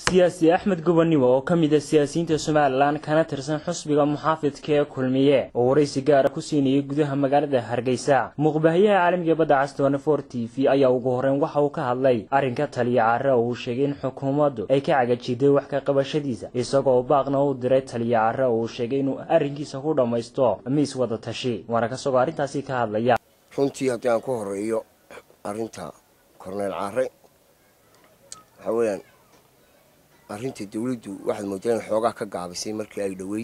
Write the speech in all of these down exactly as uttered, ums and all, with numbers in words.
سياسي أحمد قبنيو oo kamid ah siyaasiyiinta Soomaaliland kana tirsan xusbiga muxaafidka ee kulmiye oo waraysi gaar ah ku siinayay gudaha magaalada Hargeysa muqbahayaha caalamiga badda Astana four T V ayaa ugu horreyn waxa uu ka hadlay arrinka taliya carra oo uu sheegay in xukuumaddu ay ka cagajiday wax ka qabashadiisa isagoo baaqna u diray taliya carra oo uu sheegay inuu arrinkiisa ku dhameysto miis wada tashi waana ka soo arrintaasi ka hadlaya runtii haddii aan ku horeeyo arrinta Cornel Carre haween arrinta dawladdu waxay moodeen xoogaa ka gaabisay markii ay dhaweyd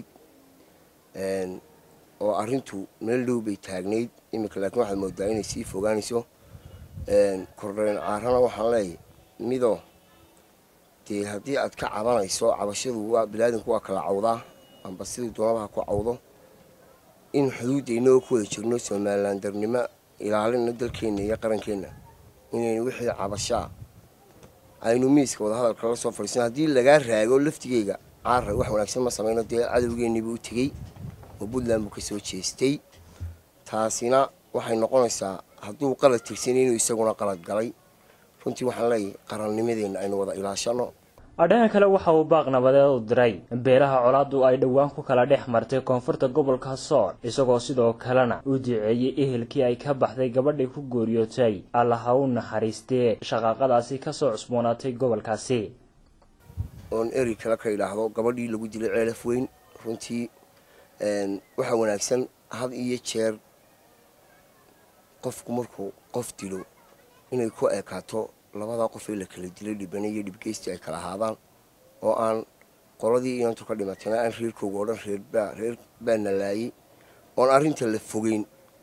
een oo arrintu meel dhow bay taagneyd imika laakiin waxay moodeen inay sii fogaanayso een Cornel Carrena waxaan leeyahay mido tii haddii aad ka cabanayso cabashadu waa bilaadanku waa kala cawdaa amba sidii doonaha ku cawdo in xuduudayna ku wada jirno Soomaaliland darnimo ilaalina dalkeena iyo qarankeena inay wixii cabashaa aynu miiska wada hadalka la soo fariisan hadii laga raago laftigeyga Carre wax wanaagsan ma sameeyno dee cadawgeeniba u tagay oo Puntland ka soo jeestay taasina waxay noqonaysaa haduu qalad tirsan inuu isaguna qalad galay runtii waxaan leeyahay qarannimadeena aynu wada ilaashano adana kale waxa uu baaq nabadeed u diray beeraha colaadu ay dhawaan ku kala dhex martay koonfurta gobolka Sool isagoo sidoo kalena u diceeyay ehelkii ay ka baxday gabadhay ku gooriyootay Allah u naxariistay shaqaqadaasi ka soo cusboonaatay gobolkaasi on eri kala ka ilaahdo gabadhii lagu dilay ceelaf weyn runtii een waxa wanaagsan had iyo jeer qofku markuu qof dilo inay ku ekaato labada qof ee la kala dilay dhibanayo dhibgeystii ay kala haadaan oo aan qoladii inta ka dhimatay aan reerkooda oo dhan reer baa reer baana laayay oo arrinta la fogeyn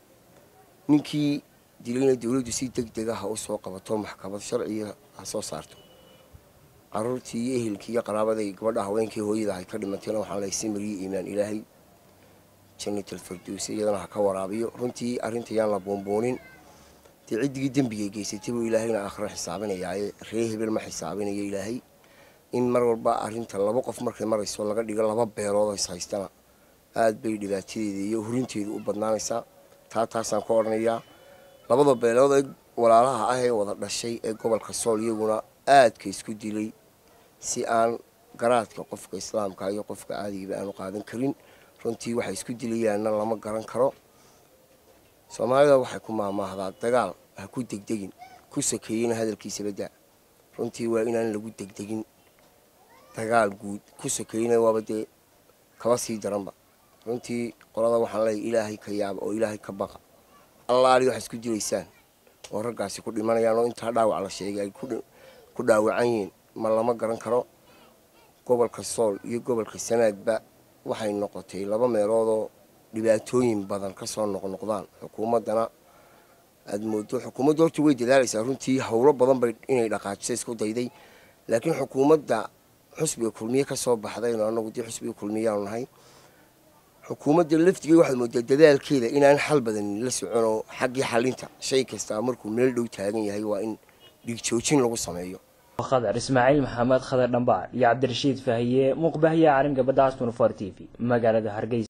ninkii dilayna dawladdu si degdeg ah u soo qabato maxkamad sharciga ah soo saarto carruurtii ehelkii qaraabada gabadha haweenkii hooyada ay ka dhimatay waxaan la ismariyo iimaan ilaahay jannatul firdaws iyadana ka waraabiyo runtii arrinta yaan la boonboonin cidii dambiga geysatay oo ilaahayna aakhira xisaabinayay reer hebel ma xisaabinayo ilaahay in mar walba arrinta laba qof markay marayso laga dhigo laba beelood oo is haystana aad bay dhibaatadeeda iyo hurinteedu u badnaanaysaa taa taasaan ku oranayaa labada beelood ee walaalaha ah ee wada dhashay ee gobolka Sool iyaguna aad ka isku dilay si aan garaadka qofka islaamka iyo qofka caadiga aan u qaadan karin runtii waxay isku dilayaan lama garan karo Soomaalida waxay ku maamahdaa dagaal ha ku degdegin ku sakeeyina hadalkiisa bada runtii waa inaan lagu degdegin dagaal guud ku sakeeyina waabade kaba sii daranba runtii qolada waxaan leeyahay ilaahay ka yaab oo ilaahay ka baqa Allah ali wax isku dilaysaan oo ragaasi ku dhimanayaan oo inta dhaawac la sheegay ay ku ku dhaawacayeen ma lama garan karo gobolka Sool iyo gobolka Sanaagba waxay noqotay laba meelood oo dhibaatooyin badan ka soo noqnoqdaan xukuumadana aad moodo xukuumaddu horta way dadaalaysaa runtii hawlo badan bay inay dhaqaajiso isku dayday laakiin xukuumadda xusbiga kulmiye ka soo baxday oo anagu dii xusbiga kulmiye aan nahay xukuumadda laftigeeda waxay moodaa dadaalkeeda inaan xal badan la socono xaqii xalinta shay kasta markuu meel dhow taagan yahay waa in dhig joojin lagu sameeyo خضر إسماعيل محمد خضر دنبار يا عبد الرشيد فهي مقبهية عالم قبل داستون فور تي في مقالة هرقيز